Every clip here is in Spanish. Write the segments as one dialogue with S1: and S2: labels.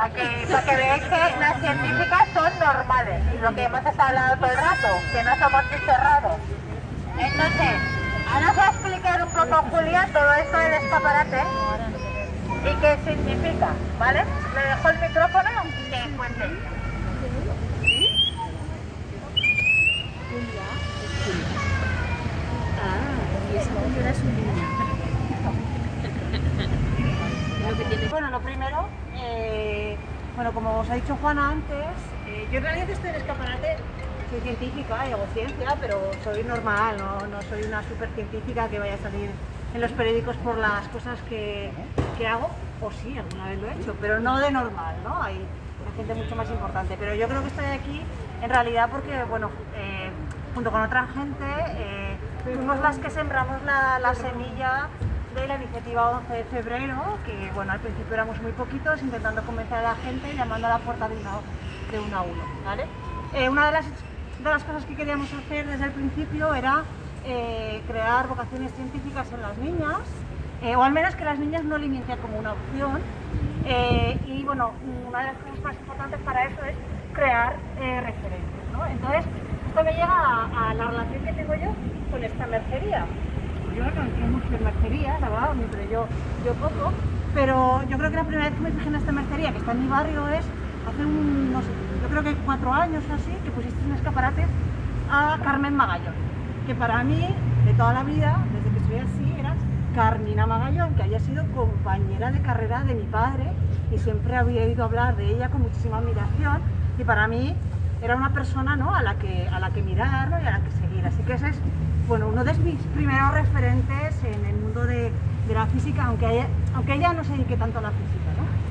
S1: para que veáis que las científicas son normales, lo que hemos estado hablando todo el rato, que no somos bichos raros. Entonces, ahora os voy a explicar un poco, Julia, todo esto del escaparate y qué significa, ¿vale? Le dejo el micrófono y que cuente. Bueno, lo primero, bueno, como os ha dicho Juana antes, yo en realidad estoy en escaparate, soy científica y hago ciencia, pero soy normal, no soy una super científica que vaya a salir en los periódicos por las cosas que hago, o sí, alguna vez lo he hecho, pero no de normal, ¿no? Hay gente mucho más importante, pero yo creo que estoy aquí en realidad porque, bueno, junto con otra gente, fuimos las que sembramos la semilla de la iniciativa 11 de febrero, que bueno, al principio éramos muy poquitos, intentando convencer a la gente, llamando a la puerta de uno a uno, ¿vale? Una de las cosas que queríamos hacer desde el principio era crear vocaciones científicas en las niñas, o al menos que las niñas no alimenten como una opción, y bueno, una de las cosas más importantes para eso es crear referentes, ¿no? Entonces, esto me llega a la relación que tengo yo con esta mercería. Yo no conocía mucho en mercería, la verdad, pero yo poco, pero yo creo que la primera vez que me fijé en esta mercería, que está en mi barrio, es hace no sé, yo creo que 4 años o así, que pusiste un escaparate a Carmen Magallón, que para mí, de toda la vida, desde que soy así, era Carmina Magallón, que había sido compañera de carrera de mi padre y siempre había oído hablar de ella con muchísima admiración, y para mí era una persona, ¿no?, a la que mirar, ¿no?, y a la que seguir. Así que ese es, bueno, uno de mis primeros referentes en el mundo de la física, aunque ella no se dedique tanto a la física,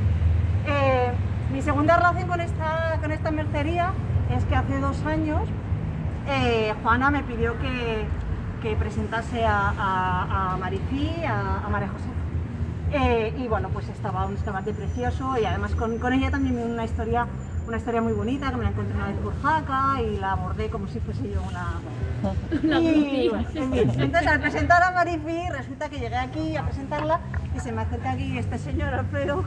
S1: ¿no? Mi segunda relación con esta mercería es que hace 2 años Juana me pidió que presentase a Marifí, a María José. Y bueno, pues estaba un escaparate precioso, y además con ella también una historia muy bonita, que me la encontré una vez por Jaca y la abordé como si fuese yo una y, bueno, entonces, al presentar a Marifí, resulta que llegué aquí a presentarla y se me acerca aquí este señor Alfredo,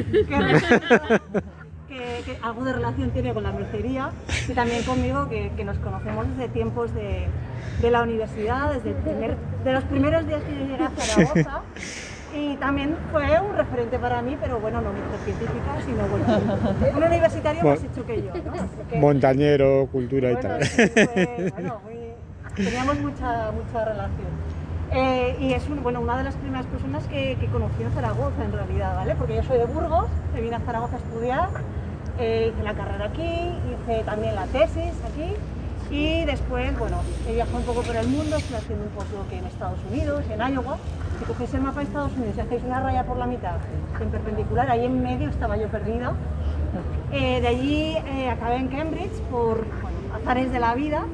S1: que algo de relación tiene con la mercería, y también conmigo, que nos conocemos desde tiempos de la universidad, de los primeros días que yo llegué a Zaragoza. Y también fue un referente para mí, pero bueno, no mujer científica, sino bueno, un universitario más hecho que yo, ¿no? Porque,
S2: montañero, cultura y tal.
S1: Sí, teníamos mucha relación. Y es una de las primeras personas que conocí en Zaragoza, en realidad, ¿vale? Porque yo soy de Burgos, me vine a Zaragoza a estudiar, hice la carrera aquí, hice también la tesis aquí, y después, bueno, he viajado un poco por el mundo, estoy haciendo un postdoc en Estados Unidos, en Iowa. Si cogéis el mapa de Estados Unidos y hacéis una raya por la mitad, en perpendicular, ahí en medio estaba yo perdida. De allí acabé en Cambridge por azares de la vida,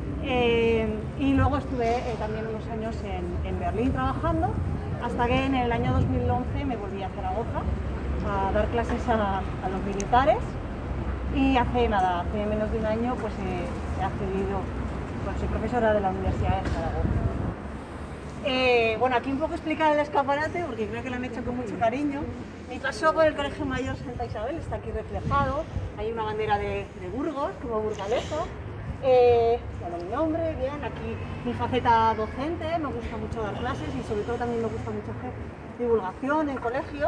S1: y luego estuve también unos años en Berlín trabajando, hasta que en el año 2011 me volví a Zaragoza a dar clases a los militares, y hace menos de un año pues he accedido, bueno, soy profesora de la Universidad de Zaragoza. Bueno, aquí un poco explicar el escaparate, porque creo que lo han hecho con mucho cariño. Mi paso por el Colegio Mayor Santa Isabel está aquí reflejado. Hay una bandera de Burgos, como burgaleso. Bueno, mi nombre, bien, aquí mi faceta docente, me gusta mucho dar clases y sobre todo también me gusta mucho hacer divulgación en colegios.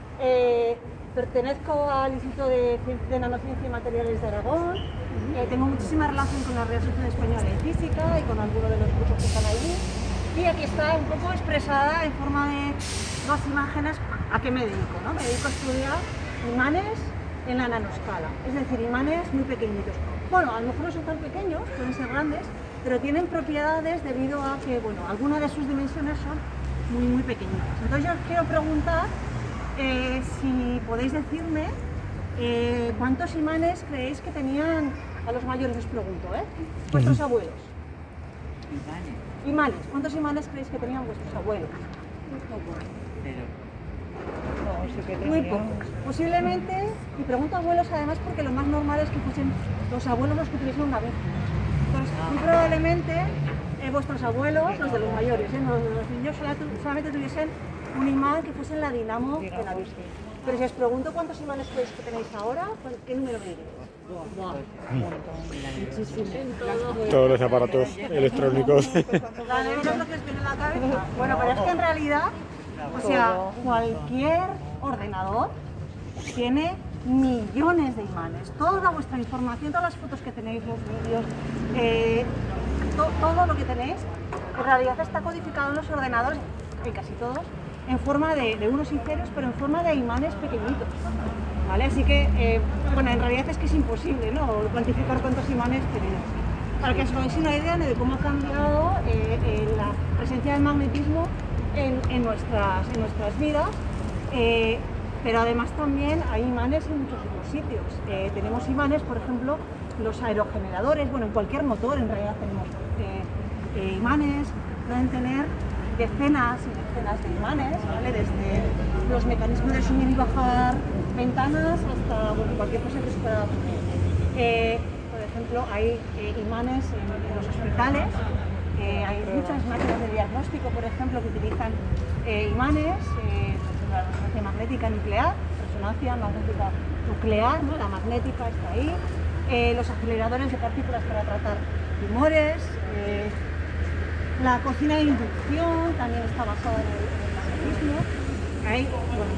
S1: Pertenezco al Instituto de Nanociencia y Materiales de Aragón. Tengo muchísima relación con la Real Sociedad Española de Física y con algunos de los grupos que están allí. Y aquí está un poco expresada en forma de 2 imágenes a qué me dedico, ¿no? Me dedico a estudiar imanes en la nanoscala, es decir, imanes muy pequeñitos. Bueno, a lo mejor no son tan pequeños, pueden ser grandes, pero tienen propiedades debido a que, bueno, algunas de sus dimensiones son muy, muy pequeñitas. Entonces yo os quiero preguntar si podéis decirme cuántos imanes creéis que tenían, a los mayores os pregunto, vuestros abuelos. Imanes, ¿cuántos imanes creéis que tenían vuestros abuelos?
S3: Muy pocos. Cero.
S1: No, sí que muy pocos. Posiblemente, y pregunto abuelos además porque lo más normal es que fuesen los abuelos los que tuviesen una vez. Entonces, muy probablemente vuestros abuelos, los de los mayores, los de los niños, solamente tuviesen un imán que fuese la dinamo de la Virgen. Pero si os pregunto cuántos imanes creéis que tenéis ahora, ¿qué número me diréis?
S2: Todos los aparatos electrónicos.
S1: ¿No es lo que os viene a la cabeza? Bueno, pero es que en realidad, o sea, cualquier ordenador tiene millones de imanes. Toda vuestra información, todas las fotos que tenéis, los vídeos, todo lo que tenéis, en realidad está codificado en los ordenadores, en casi todos, en forma de unos y ceros, pero en forma de imanes pequeñitos. ¿Vale? Así que, bueno, en realidad es que es imposible, ¿no?, cuantificar cuántos imanes tenemos. Para que os hagáis una idea de cómo ha cambiado la presencia del magnetismo en nuestras vidas, pero además también hay imanes en muchos otros sitios. Tenemos imanes, por ejemplo, los aerogeneradores, bueno, en cualquier motor en realidad tenemos imanes, pueden tener decenas y decenas de imanes, ¿vale? Desde los mecanismos de subir y bajar ventanas hasta, bueno, cualquier cosa que se pueda poner. Por ejemplo, hay imanes en los hospitales, hay muchas máquinas de diagnóstico, por ejemplo, que utilizan imanes, la resonancia magnética nuclear, resonancia magnética nuclear, ¿no? La magnética está ahí, los aceleradores de partículas para tratar tumores, la cocina de inducción también está basada en el magnetismo. Hay, bueno,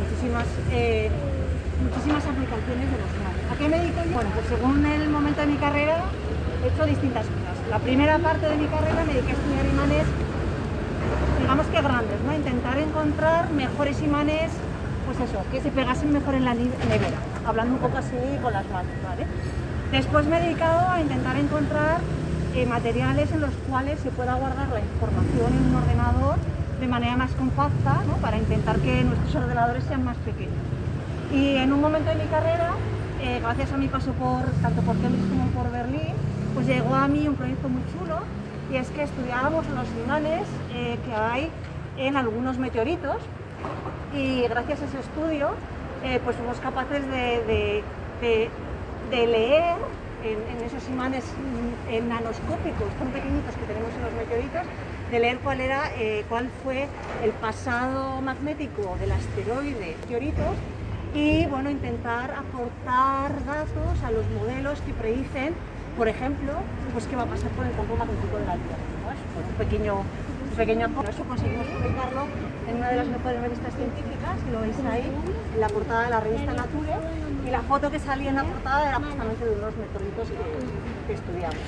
S1: muchísimas aplicaciones de los imanes. ¿A qué me dedico yo? Bueno, pues según el momento de mi carrera he hecho distintas cosas. La primera parte de mi carrera me dediqué a estudiar imanes, digamos que grandes, ¿no? Intentar encontrar mejores imanes, pues eso, que se pegasen mejor en la nevera, hablando un poco así con las manos, ¿vale? Después me he dedicado a intentar encontrar materiales en los cuales se pueda guardar la información en un ordenador de manera más compacta, ¿no?, para intentar que nuestros ordenadores sean más pequeños. Y en un momento de mi carrera, gracias a mi paso tanto por Cambridge como por Berlín, pues llegó a mí un proyecto muy chulo, y es que estudiábamos los imanes que hay en algunos meteoritos, y gracias a ese estudio pues fuimos capaces de leer en esos imanes nanoscópicos tan pequeñitos que tenemos en los meteoritos, de leer cuál fue el pasado magnético del asteroide meteoritos, y bueno, intentar aportar datos a los modelos que predicen, por ejemplo, pues qué va a pasar con el campo magnético de la Tierra, ¿no? Pues un pequeño aporte. Eso conseguimos publicarlo en una de las mejores revistas científicas, lo veis ahí en la portada de la revista Nature, y la foto que salía en la portada era justamente de unos meteoritos que estudiamos.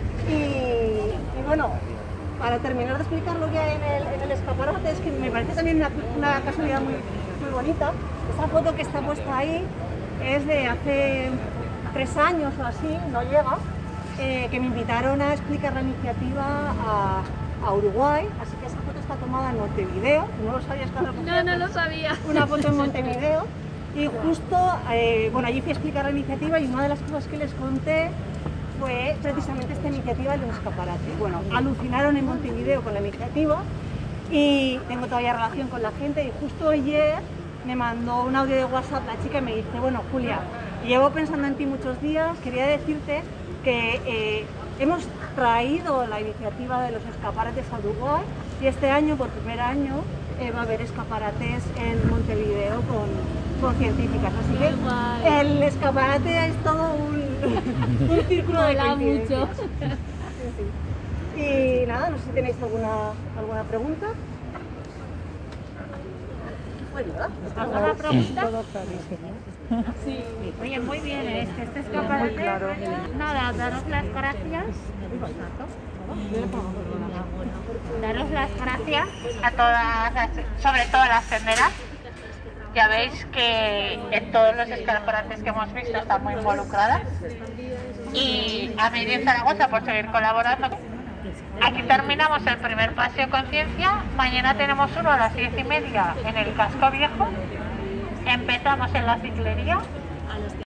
S1: Y bueno, para terminar de explicar lo que hay en el escaparate, es que me parece también una casualidad muy bonita. Esa foto que está puesta ahí es de hace 3 años o así, no llega, que me invitaron a explicar la iniciativa a Uruguay, así que esa foto está tomada en Montevideo. ¿No lo sabías cuando?
S4: No lo sabía.
S1: Una foto en Montevideo, y justo, bueno, allí fui a explicar la iniciativa, y una de las cosas que les conté fue precisamente esta iniciativa de los escaparates. Bueno, alucinaron en Montevideo con la iniciativa, y tengo todavía relación con la gente, y justo ayer me mandó un audio de WhatsApp la chica y me dice: bueno, Julia, llevo pensando en ti muchos días, quería decirte que hemos traído la iniciativa de los escaparates a Uruguay, y este año, por primer año, va a haber escaparates en Montevideo con científicas, así que el escaparate es todo un círculo de coincidencias.
S4: mucho.
S1: Y nada, no sé si tenéis alguna pregunta.
S4: ¿Alguna pregunta?
S1: Sí.
S4: Oye, muy bien, este escaparate. Nada, daros las gracias. Daros las gracias a todas, sobre todo a las senderas. Ya veis que en todos los escaparates que hemos visto están muy involucradas. Y a Miri en Zaragoza por seguir colaborando. Aquí terminamos el primer paseo conciencia. Mañana tenemos uno a las 10:30 en el Casco Viejo. Empezamos en la ciclería.